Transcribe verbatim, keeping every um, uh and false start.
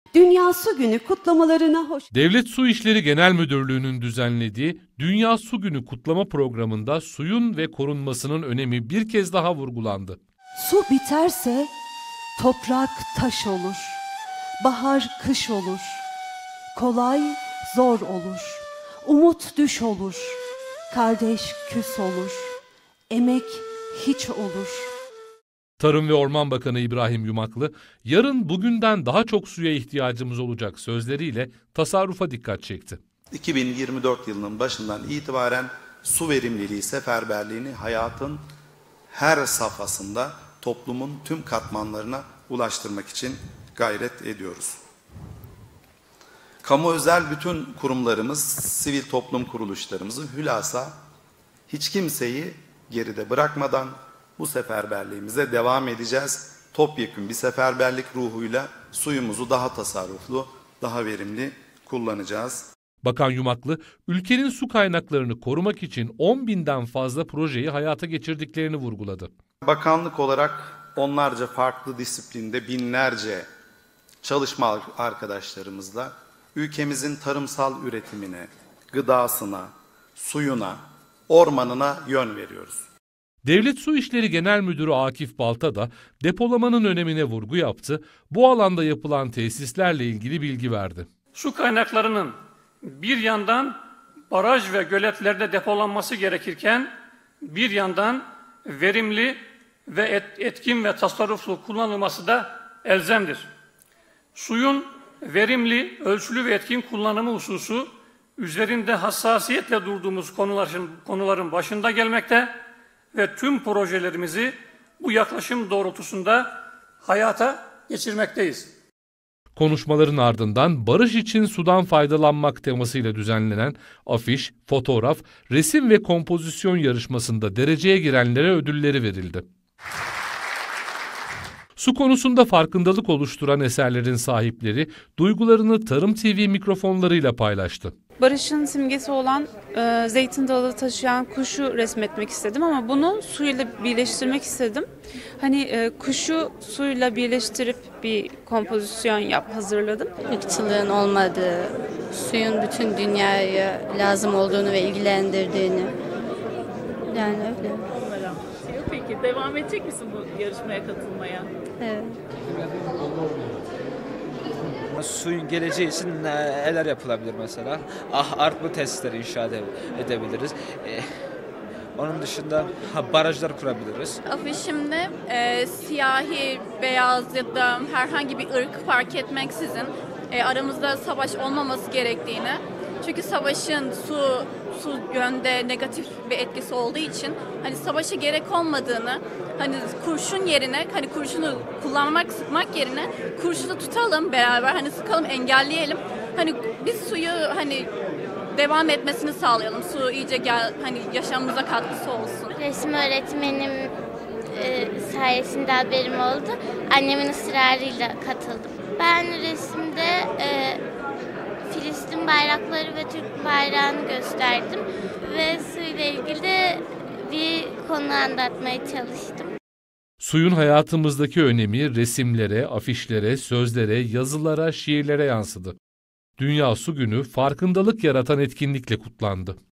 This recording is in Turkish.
Dünya Su Günü kutlamalarına hoş. Devlet Su İşleri Genel Müdürlüğü'nün düzenlediği Dünya Su Günü kutlama programında suyun ve korunmasının önemi bir kez daha vurgulandı. Su biterse toprak taş olur, bahar kış olur, kolay zor olur, umut düş olur, kardeş küs olur, emek hiç olur. Tarım ve Orman Bakanı İbrahim Yumaklı, yarın bugünden daha çok suya ihtiyacımız olacak sözleriyle tasarrufa dikkat çekti. iki bin yirmi dört yılının başından itibaren su verimliliği seferberliğini hayatın her safhasında toplumun tüm katmanlarına ulaştırmak için gayret ediyoruz. Kamu özel bütün kurumlarımız, sivil toplum kuruluşlarımızı hülasa hiç kimseyi geride bırakmadan bu seferberliğimize devam edeceğiz. Topyekün bir seferberlik ruhuyla suyumuzu daha tasarruflu, daha verimli kullanacağız. Bakan Yumaklı, ülkenin su kaynaklarını korumak için on binden fazla projeyi hayata geçirdiklerini vurguladı. Bakanlık olarak onlarca farklı disiplinde binlerce çalışma arkadaşlarımızla ülkemizin tarımsal üretimine, gıdasına, suyuna, ormanına yön veriyoruz. Devlet Su İşleri Genel Müdürü Akif Balta da depolamanın önemine vurgu yaptı, bu alanda yapılan tesislerle ilgili bilgi verdi. Su kaynaklarının bir yandan baraj ve göletlerde depolanması gerekirken bir yandan verimli ve etkin ve tasarruflu kullanılması da elzemdir. Suyun verimli, ölçülü ve etkin kullanımı hususu üzerinde hassasiyetle durduğumuz konuların, konuların başında gelmekte ve tüm projelerimizi bu yaklaşım doğrultusunda hayata geçirmekteyiz. Konuşmaların ardından barış için sudan faydalanmak temasıyla düzenlenen afiş, fotoğraf, resim ve kompozisyon yarışmasında dereceye girenlere ödülleri verildi. Su konusunda farkındalık oluşturan eserlerin sahipleri duygularını Tarım T V mikrofonlarıyla paylaştı. Barış'ın simgesi olan e, zeytin dalı taşıyan kuşu resmetmek istedim ama bunu suyla birleştirmek istedim. Hani e, kuşu suyla birleştirip bir kompozisyon yap hazırladım. Irkçılığın olmadığı, suyun bütün dünyaya lazım olduğunu ve ilgilendirdiğini. Yani öyle. Peki devam edecek misin bu yarışmaya katılmaya? Evet. Suyun geleceği için neler yapılabilir mesela? Ah, artma tesisleri inşa edebiliriz. Ee, onun dışında ha, barajlar kurabiliriz. Afişimde e, siyahi, beyaz ya da herhangi bir ırk fark etmeksizin e, aramızda savaş olmaması gerektiğini, çünkü savaşın su su yönde negatif bir etkisi olduğu için hani savaşa gerek olmadığını, hani kurşun yerine hani kurşunu kullanmak, sıkmak yerine kurşunu tutalım beraber, hani sıkalım, engelleyelim. Hani biz suyu hani devam etmesini sağlayalım. Su iyice gel, hani yaşamımıza katkısı olsun. Resim öğretmenim e, sayesinde haberim oldu. Annemin ısrarıyla katıldım. Ben resimde e, Filistin bayrakları ve Türk bayrağını gösterdim ve suyla ilgili bir konu anlatmaya çalıştım. Suyun hayatımızdaki önemi resimlere, afişlere, sözlere, yazılara, şiirlere yansıdı. Dünya Su Günü farkındalık yaratan etkinlikle kutlandı.